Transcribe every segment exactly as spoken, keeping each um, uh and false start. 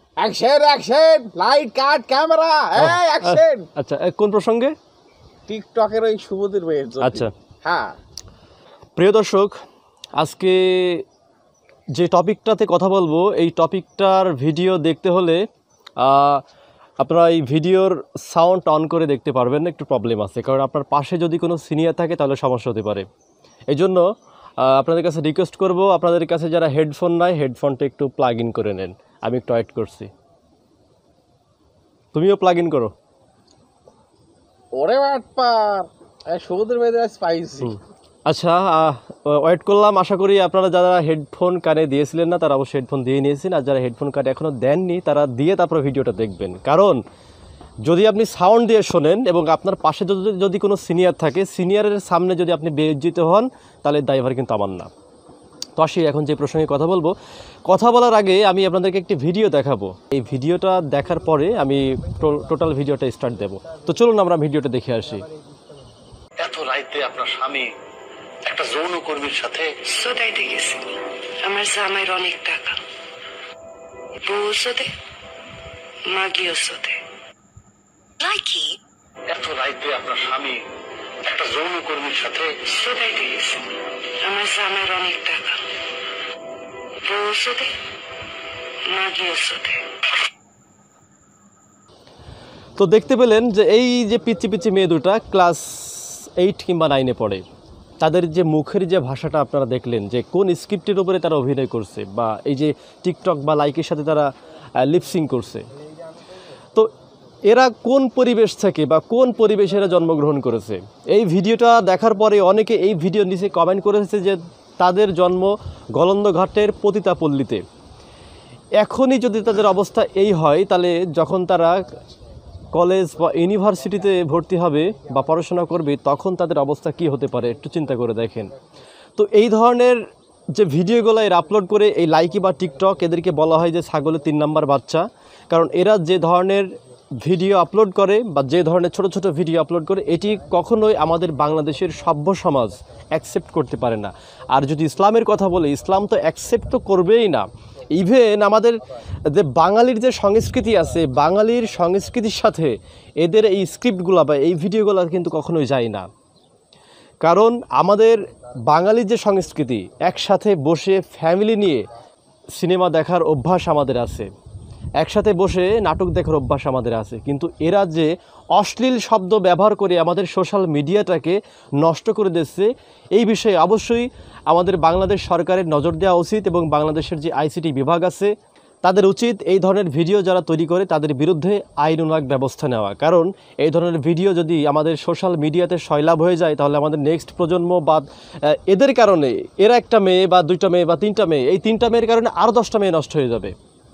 Action action light cut camera এই action. আচ্ছা কোন প্রসঙ্গে? টিকটকের ওই শুভদের ভাইয়ের জন্য। আচ্ছা হ্যাঁ প্রিয় দর্শক, আজকে যে টপিকটাতে কথা বলবো এই টপিকটার ভিডিও দেখতে হলে আপনারা এই ভিডিওর সাউন্ড অন করে দেখতে পারবেন না, একটু প্রবলেম আছে, কারণ আপনার পাশে যদি কোনো সিনিয়র থাকে তাহলে সমস্যা হতে পারে। এই জন্য আপনাদের কাছে রিকোয়েস্ট করব, আপনাদের কাছে যারা হেডফোন নাই হেডফোনটা একটু প্লাগ ইন করে নেন। আমি একটু ওয়েট করছি, তুমিও প্লাগ ইন করো। ওরে বাটপার এই শুভদের ভাইদের স্পাইসি। আচ্ছা ওয়েট করলাম, আশা করি আপনারা যারা হেডফোন কানে দিয়েছিলেন না তারা অবশ্যই হেডফোন দিয়ে নিয়েছেন, আর যারা হেডফোন কানে এখনও দেননি তারা দিয়ে তারপর ভিডিওটা দেখবেন। কারণ যদি আপনি সাউন্ড দিয়ে শোনেন এবং আপনার পাশে যদি যদি কোনো সিনিয়র থাকে, সিনিয়রের সামনে যদি আপনি বেইজ্জত হন তাহলে দায়ভার কিন্তু আমার না। তো আসি এখন যে প্রসঙ্গে কথা বলবো, কথা বলার আগে আমি আপনাদেরকে একটি ভিডিও দেখাবো। এই ভিডিওটা দেখার পরে আমি টোটাল ভিডিওটা স্টার্ট দেবো। তো চলুন আমরা ভিডিওটা দেখে আসি। এত রাইতে আপনার স্বামী একটা যৌনকর্মীর সাথে সোদাইতে গেছে। আমার জামাইয়ের অনেক টাকা, বউ সোদে, মাগিও সোদে। লাইকি এত রাইতে আপনার স্বামী একটা যৌনকর্মীর সাথে সোদাইতে গেছে। আমার জামাইয়ের অনেক টাকা, বউ সোদে, মাগিও সোদে। তো দেখতে পেলেন যে এই যে পিচ্ছি পিচ্ছি মেয়ে দুটা ক্লাস এইট কিংবা নাইনে পড়ে, তাদের যে মুখের যে ভাষাটা আপনারা দেখলেন যে কোন স্ক্রিপ্টের উপরে তারা অভিনয় করছে, বা এই যে টিকটক বা লাইকের সাথে তারা লিপসিং করছে। তো এরা কোন পরিবেশ থেকে বা কোন পরিবেশে এরা জন্মগ্রহণ করেছে? এই ভিডিওটা দেখার পরে অনেকে এই ভিডিওর নিচে কমেন্ট করেছে যে তাদের জন্ম গলন্দঘাটের পতিতাপল্লীতে। এখনই যদি তাদের অবস্থা এই হয় তাহলে যখন তারা কলেজ বা ইউনিভার্সিটিতে ভর্তি হবে বা পড়াশোনা করবে তখন তাদের অবস্থা কি হতে পারে একটু চিন্তা করে দেখেন। তো এই ধরনের যে ভিডিওগুলো এরা আপলোড করে এই লাইকি বা টিকটক, এদেরকে বলা হয় যে ছাগলের তিন নাম্বার বাচ্চা। কারণ এরা যে ধরনের ভিডিও আপলোড করে বা যে ধরনের ছোট ছোট ভিডিও আপলোড করে এটি কখনোই আমাদের বাংলাদেশের সভ্য সমাজ অ্যাকসেপ্ট করতে পারে না। আর যদি ইসলামের কথা বলে, ইসলাম তো অ্যাকসেপ্ট তো করবেই না। ইভেন আমাদের যে বাঙালির যে সংস্কৃতি আছে, বাঙালির সংস্কৃতির সাথে এদের এই স্ক্রিপ্টগুলো বা এই ভিডিওগুলো কিন্তু কখনোই যায় না। কারণ আমাদের বাঙালির যে সংস্কৃতি, একসাথে বসে ফ্যামিলি নিয়ে সিনেমা দেখার অভ্যাস আমাদের আছে, একসাথে বসে নাটক দেখার অভ্যাস আমাদের আছে, কিন্তু এরা যে অশ্লীল শব্দ ব্যবহার করে আমাদের সোশ্যাল মিডিয়াটাকে নষ্ট করে দিচ্ছে, এই বিষয়ে অবশ্যই আমাদের বাংলাদেশ সরকারের নজর দেওয়া উচিত এবং বাংলাদেশের যে আইসিটি বিভাগ আছে তাদের উচিত এই ধরনের ভিডিও যারা তৈরি করে তাদের বিরুদ্ধে আইনানুগ ব্যবস্থা নেওয়া। কারণ এই ধরনের ভিডিও যদি আমাদের সোশ্যাল মিডিয়াতে সয়লাভ হয়ে যায় তাহলে আমাদের নেক্সট প্রজন্ম বা এদের কারণে, এরা একটা মেয়ে বা দুইটা মেয়ে বা তিনটা মেয়ে, এই তিনটা মেয়ের কারণে আরও দশটা মেয়ে নষ্ট হয়ে যাবে।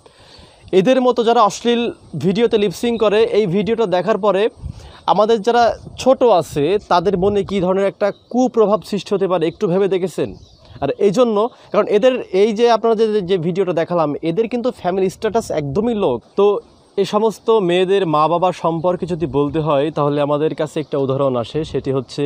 এদের মতো যারা অশ্লীল ভিডিওতে লিপসিং করে, এই ভিডিওটা দেখার পরে আমাদের যারা ছোট আছে তাদের মনে কী ধরনের একটা কুপ্রভাব সৃষ্টি হতে পারে একটু ভেবে দেখেছেন? আর এই জন্য, কারণ এদের এই যে আপনারা যে যে ভিডিওটা দেখালাম, এদের কিন্তু ফ্যামিলি স্ট্যাটাস একদমই লো। তো এই সমস্ত মেয়েদের মা বাবা সম্পর্কে যদি বলতে হয় তাহলে আমাদের কাছে একটা উদাহরণ আসে, সেটি হচ্ছে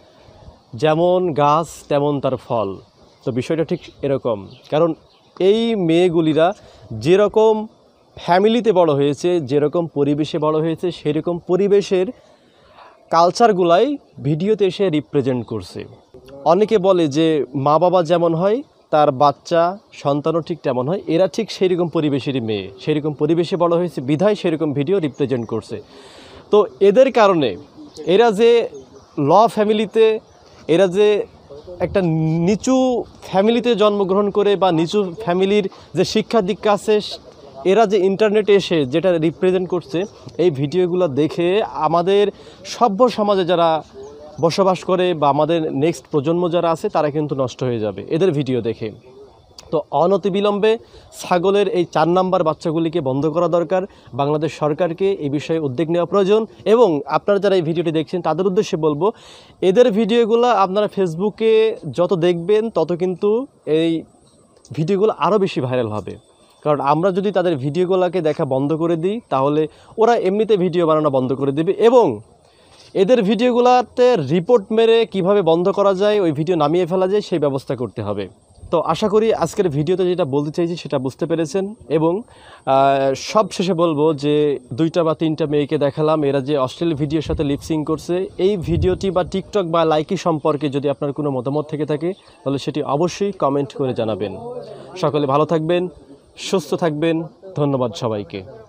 যেমন গাছ তেমন তার ফল। তো বিষয়টা ঠিক এরকম, কারণ এই মেয়েগুলিরা যেরকম ফ্যামিলিতে বড় হয়েছে, যেরকম পরিবেশে বড় হয়েছে, সেরকম পরিবেশের কালচারগুলাই ভিডিওতে এসে রিপ্রেজেন্ট করছে। অনেকে বলে যে মা বাবা যেমন হয় তার বাচ্চা সন্তানও ঠিক তেমন হয়, এরা ঠিক সেরকম পরিবেশেরই মেয়ে, সেরকম পরিবেশে বড় হয়েছে বিধায় সেরকম ভিডিও রিপ্রেজেন্ট করছে। তো এদের কারণে এরা যে ল ফ্যামিলিতে, এরা যে একটা নিচু ফ্যামিলিতে জন্মগ্রহণ করে বা নিচু ফ্যামিলির যে শিক্ষা দীক্ষা আছে, এরা যে ইন্টারনেটে এসে যেটা রিপ্রেজেন্ট করছে, এই ভিডিওগুলো দেখে আমাদের সভ্য সমাজে যারা বসবাস করে বা আমাদের নেক্সট প্রজন্ম যারা আছে তারা কিন্তু নষ্ট হয়ে যাবে এদের ভিডিও দেখে। তো অনতিবিলম্বে ছাগলের এই চার নাম্বার বাচ্চাগুলিকে বন্ধ করা দরকার। বাংলাদেশ সরকারকে এই বিষয়ে উদ্যোগ নেওয়া প্রয়োজন। এবং আপনারা যারা এই ভিডিওটি দেখছেন তাদের উদ্দেশ্যে বলবো, এদের ভিডিওগুলো আপনারা ফেসবুকে যত দেখবেন তত কিন্তু এই ভিডিওগুলো আরও বেশি ভাইরাল হবে। কারণ আমরা যদি তাদের ভিডিওগুলোকে দেখা বন্ধ করে দিই তাহলে ওরা এমনিতে ভিডিও বানানো বন্ধ করে দেবে, এবং এদের ভিডিওগুলোতে রিপোর্ট মেরে কিভাবে বন্ধ করা যায়, ওই ভিডিও নামিয়ে ফেলা যায় সেই ব্যবস্থা করতে হবে। তো আশা করি আজকের ভিডিওতে যেটা বলতে চাইছি সেটা বুঝতে পেরেছেন এবং সব শেষে বলবো যে দুইটা বা তিনটা মেয়েকে দেখালাম এরা যে অশ্লীল ভিডিওর সাথে লিপসিং করছে, এই ভিডিওটি বা টিকটক বা লাইকি সম্পর্কে যদি আপনার কোনো মতামত থেকে থাকে তাহলে সেটি অবশ্যই কমেন্ট করে জানাবেন। সকলে ভালো থাকবেন, সুস্থ থাকবেন, ধন্যবাদ সবাইকে।